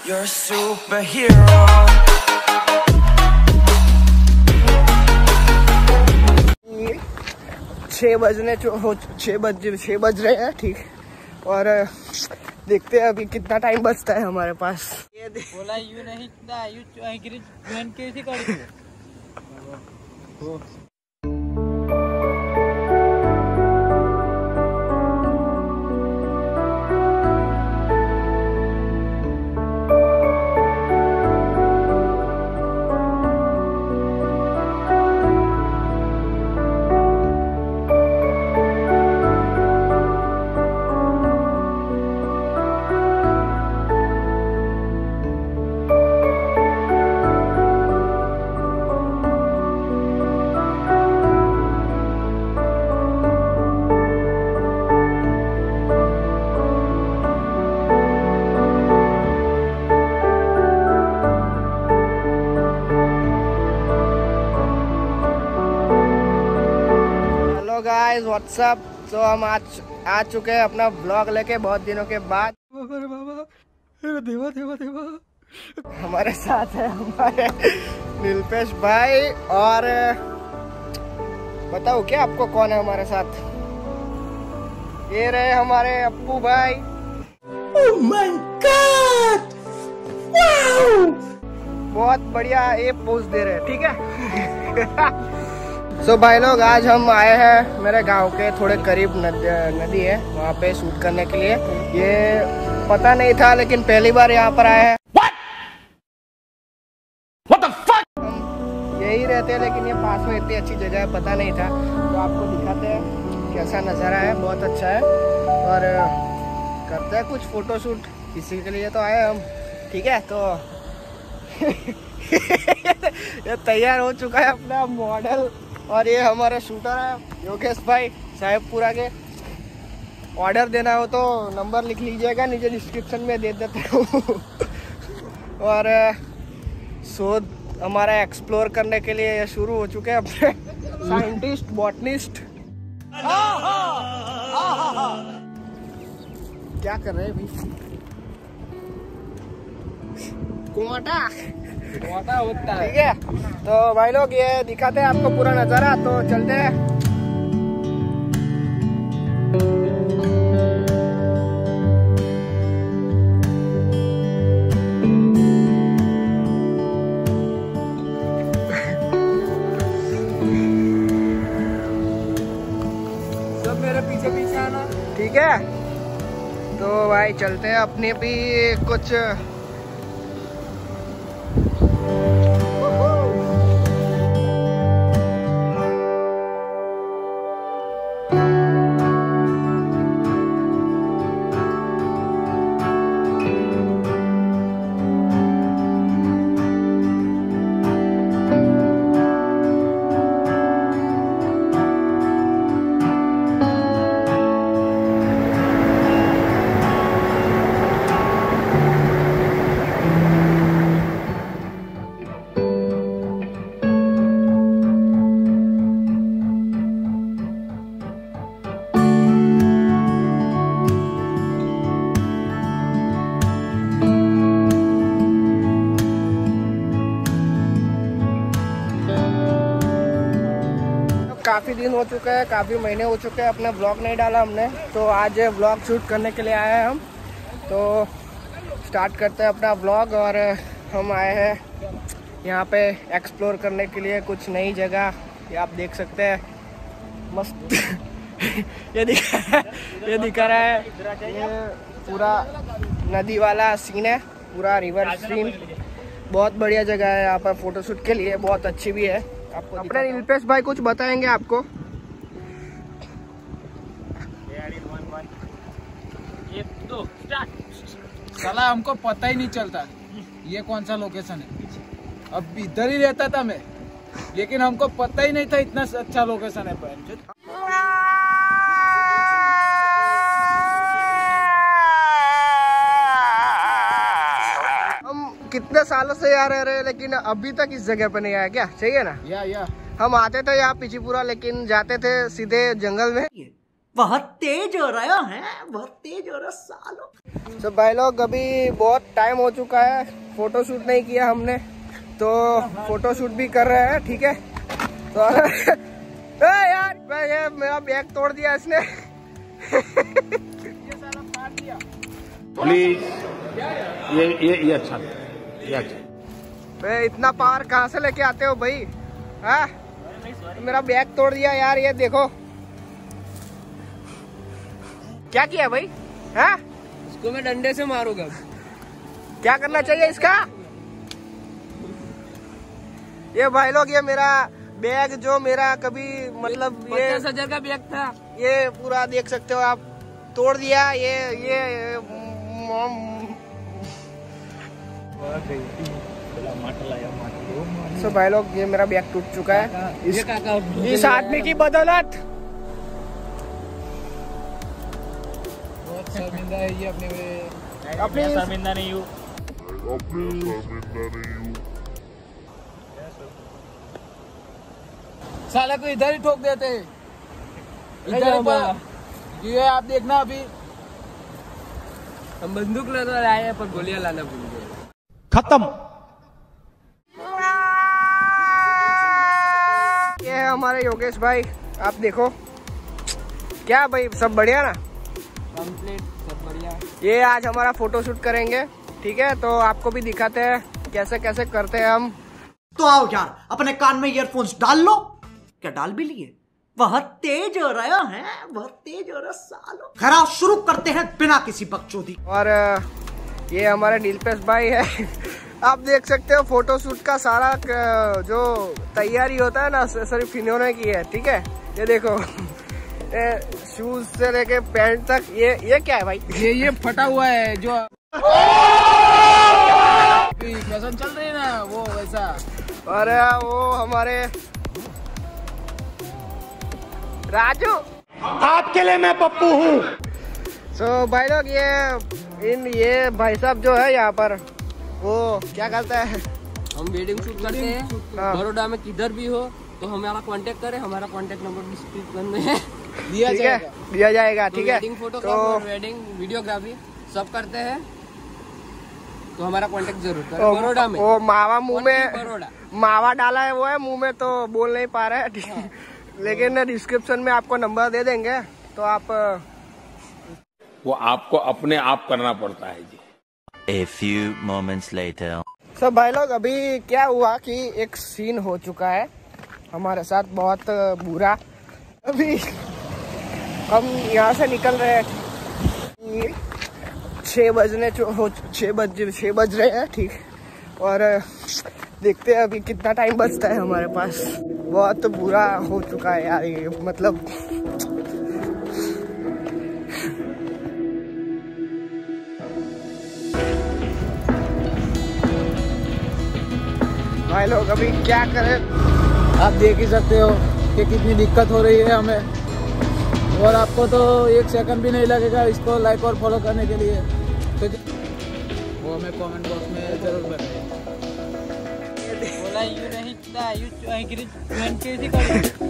You're a superhero. 6 बज रहे हैं, ठीक। और देखते हैं अभी कितना टाइम बचता है हमारे पास। ये बोला यू नहीं था, यू ज्वाइन कैसे कर गाइस व्हाट्सअप। तो हम आ चुके हैं अपना ब्लॉग लेके बहुत दिनों के बाद। अरे बाबा, अरे देवा देवा देवा। हमारे साथ है हमारे नीलपेश भाई। और बताओ क्या आपको कौन है हमारे साथ? ये रहे हमारे अप्पू भाई। ओह माय गॉड, वाओ, बहुत बढ़िया ये पोज दे रहे हैं, ठीक है। सो भाई लोग, आज हम आए हैं मेरे गांव के थोड़े करीब नदी है, वहाँ पे शूट करने के लिए। ये पता नहीं था, लेकिन पहली बार यहाँ पर आए हैं। What the fuck? हम यही रहते हैं, लेकिन ये पास में इतनी अच्छी जगह है, पता नहीं था। तो आपको दिखाते हैं कैसा नज़ारा है, बहुत अच्छा है। और करते हैं कुछ फोटो शूट, इसी के लिए तो आए हम, ठीक है। तो ये तैयार हो चुका है अपना मॉडल। और ये हमारा शूटर है योगेश भाई साहेबपुरा के। ऑर्डर देना हो तो नंबर लिख लीजिएगा, नीचे डिस्क्रिप्शन में दे देते हूँ। और शोध हमारा एक्सप्लोर करने के लिए शुरू हो चुके हैं अपने साइंटिस्ट बॉटनिस्ट। क्या कर रहे हैं भाई? कुआटा होता है, ठीक है। तो भाई लोग, ये दिखाते हैं आपको पूरा नजारा, तो चलते हैं। सब मेरे पीछे पीछे आना, ठीक है। तो भाई चलते हैं, अपने भी कुछ काफ़ी दिन हो चुके हैं, काफ़ी महीने हो चुके हैं अपना ब्लॉग नहीं डाला हमने। तो आज ब्लॉग शूट करने के लिए आए हैं हम। तो स्टार्ट करते हैं अपना ब्लॉग। और हम आए हैं यहाँ पे एक्सप्लोर करने के लिए कुछ नई जगह। ये आप देख सकते हैं, मस्त। ये दिखा रहा है, ये पूरा नदी वाला सीन है, पूरा रिवर सीन। बहुत बढ़िया जगह है यहाँ पर फोटोशूट के लिए, बहुत अच्छी भी है। आपको अपने नीलपेश भाई कुछ बताएंगे आपको। साला हमको पता ही नहीं चलता ये कौन सा लोकेशन है। अब इधर ही रहता था मैं, लेकिन हमको पता ही नहीं था इतना अच्छा लोकेशन है। कितने सालों से यहाँ रह रहे हैं, लेकिन अभी तक इस जगह पे नहीं आया क्या? चाहिए ना। या हम आते थे यहाँ पिछीपुरा, लेकिन जाते थे सीधे जंगल में। बहुत तेज हो रहा है, बहुत तेज हो रहा सालों। तो भाई लोग अभी बहुत टाइम हो चुका है, फोटो शूट नहीं किया हमने, तो फोटो शूट भी कर रहे हैं, ठीक है। तो यार ये मेरा बैग तोड़ दिया इसने। ये साला फाड़ दिया। प्लीज ये अच्छा, ये अच्छा। इतना पावर कहाँ से लेके आते हो भाई? हाँ, मेरा बैग तोड़ दिया यार, ये देखो क्या किया भाई? हाँ, इसको मैं डंडे से मारूंगा। क्या करना चाहिए इसका? ये भाई लोग, ये मेरा बैग जो मेरा कभी मतलब ये 50,000 का बैग था, ये पूरा देख सकते हो आप, तोड़ दिया ये सो भाई लोग, ये मेरा बैग टूट चुका है इस आदमी की बदौलत। बहुत शर्मिंदा है ये अपनी शर्मिंदा नहीं हूँ। साला को इधर ही ठोक देते, इधर ही पर ये आप देखना अभी। हम बंदूक लेकर आए हैं पर गोलियां लाना भूल गए। खत्म। ये है हमारे योगेश भाई, आप देखो क्या भाई, सब बढ़िया ना? कंप्लीट, सब बढ़िया। ये आज हमारा फोटो शूट करेंगे, ठीक है, तो आपको भी दिखाते हैं कैसे कैसे करते हैं हम। तो आओ यार, अपने कान में ईयरफोन्स डाल लो। क्या डाल भी लिए? बहुत तेज हो रहा है, बहुत तेज हो रहा सालों। खैर शुरू करते हैं बिना किसी बकचोदी। और ये हमारे दिलपेश भाई है। आप देख सकते हो फोटो शूट का सारा जो तैयारी होता है ना, सिर्फ इन्होंने की है, ठीक है। ये देखो शूज से लेके पैंट तक, ये क्या है भाई? ये फटा हुआ है जो फैशन चल रही है ना, वो वैसा। और वो हमारे राजू, आपके लिए मैं पप्पू हूँ। सो भाई लोग, ये भाई साहब जो है यहाँ पर, वो क्या करता है, हम वेडिंग शूट करते हैं। हाँ। बड़ौदा में किधर भी हो तो हमारा कांटेक्ट करें, हमारा कांटेक्ट नंबर डिस्क्रिप्शन में है, दिया ठीक जाएगा। है, दिया जाएगा, ठीक है। वेडिंग फोटोग्राफी और वेडिंग वीडियोग्राफी सब करते हैं, तो हमारा कांटेक्ट जरूर करें। बड़ौदा में वो मावा मुंह में बड़ौदा मावा डाला है, वो है मुंह में, तो बोल नहीं पा रहे हैं। हाँ। लेकिन डिस्क्रिप्शन में आपको नंबर दे देंगे, तो आप वो आपको अपने आप करना पड़ता है जी। A few moments later. सब भाई लोग, अभी क्या हुआ कि एक सीन हो चुका है हमारे साथ, बहुत बुरा। अभी हम यहाँ से निकल रहे हैं, 6 बज रहे हैं, ठीक। और देखते हैं अभी कितना टाइम बचता है हमारे पास। बहुत बुरा हो चुका है यार ये, मतलब भाई लोग अभी क्या करें। आप देख ही सकते हो कि कितनी दिक्कत हो रही है हमें, और आपको तो 1 सेकंड भी नहीं लगेगा इसको लाइक और फॉलो करने के लिए, तो वो हमें कमेंट बॉक्स में जरूर बताइए। बोला यू नहीं, यू